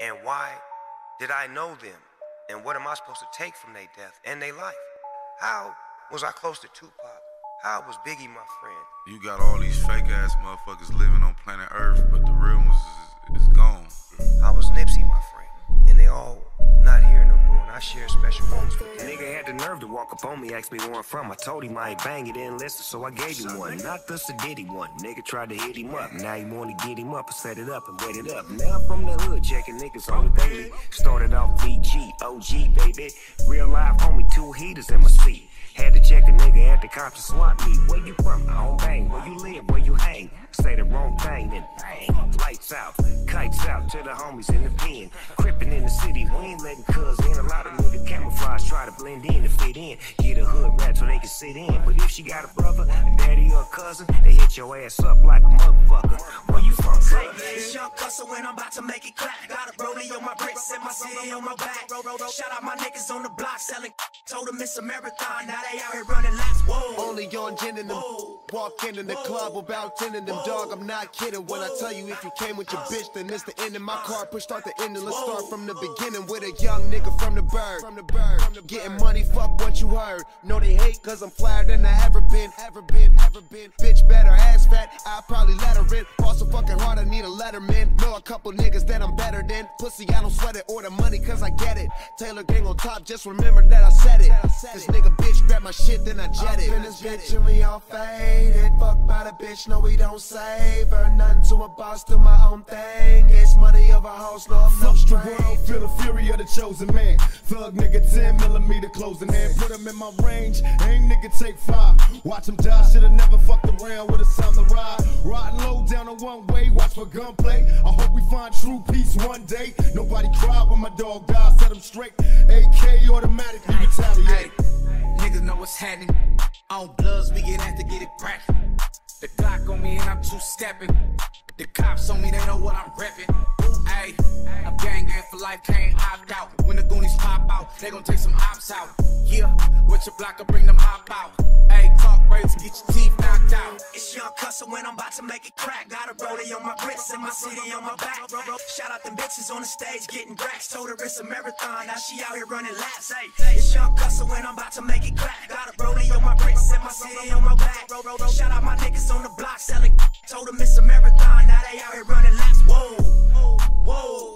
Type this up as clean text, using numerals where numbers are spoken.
And why did I know them? And what am I supposed to take from their death and their life? How was I close to Tupac? How was Biggie my friend? You got all these fake ass motherfuckers living on planet Earth, but the real ones is gone. How was Nipsey my friend? And they all not here no more, and I share special moments with them. Nigga had the nerve to walk up on me, ask me where I'm from. I told him I ain't bang, he didn't listen, so I gave him one. Not the Sadiddy one. Nigga tried to hit him up. Now he wanna get him up and set it up and wet it up. Now I'm from the hood, checking niggas on the daily. Started off VG, OG, baby. Real life homie, 2 heaters in my seat. Had to check a nigga at the cops to swap me. Where you from? I don't bang. Where you live? Where you hang? Say the wrong thing, then bang. Lights out, kites out to the homies in the pen. Crippin' in the city, we ain't letting cuz in. A lot of niggas camouflage, try to blend in and fit in. Get a hood rat so they can sit in. But if she got a brother, a daddy or a cousin, they hit your ass up like a motherfucker. Where you from? Hey, it's Young Hussle when I'm about to make it clap. Got a rollie on my bricks and my city on my back. Shout out my niggas on the block selling. Told them it's a marathon, now they out here running laps. Whoa. Only on gin in them. Walk in the club about 10 of them. Dog, I'm not kidding when I tell you if you came with your bitch, then it's the end of my car. Push start the ending. Let's start from the beginning with a young nigga from the bird. Getting money, fuck what you heard. No, they hate cause I'm flyer than I ever been. Bitch better ass fat, I'll probably let her in. Also fucking hard, I need a letterman. Know a couple niggas that I'm better than. Pussy, I don't sweat it or the money cause I get it. Taylor gang on top, just remember that I said it. This nigga bitch grab my shit, then I jet it. In this bitch and we all faded. Fuck by the bitch, no we don't save her. Nothing to a boss, do my own thing. It's money of a house, no I'm no stranger. Feel the fury of the chosen man. Thug nigga 10mm closing hand. Put him in my range, aim nigga take 5. Watch him die, shoulda never fucked around with a samurai. Riding low down a one way, watch for gunplay. I hope we find true peace one day. Nobody cried when my dog died, set him straight. AK automatically retaliate. Niggas know what's happening. On bloods, we get after get it crack. The Glock on me and I'm two-stepping. The cops on me, they know what I'm reppin'. Ayy, I'm gang for life, can't opt out. When the Goonies pop out, they gon' take some ops out. Yeah, with your block, I bring them hop out. Ayy, talk braids, get your teeth knocked out. It's Young Hussle when I'm about to make it crack. Got a rollie on my bricks and my city on my back. Shout out them bitches on the stage getting racks. Told her it's a marathon, now she out here running laps. Hey, it's Young Hussle when I'm about to make it crack. Got a rollie on my bricks and my city on my back. Shout out my niggas on the block selling. Told them it's a marathon, now they out here running laps. Whoa, whoa.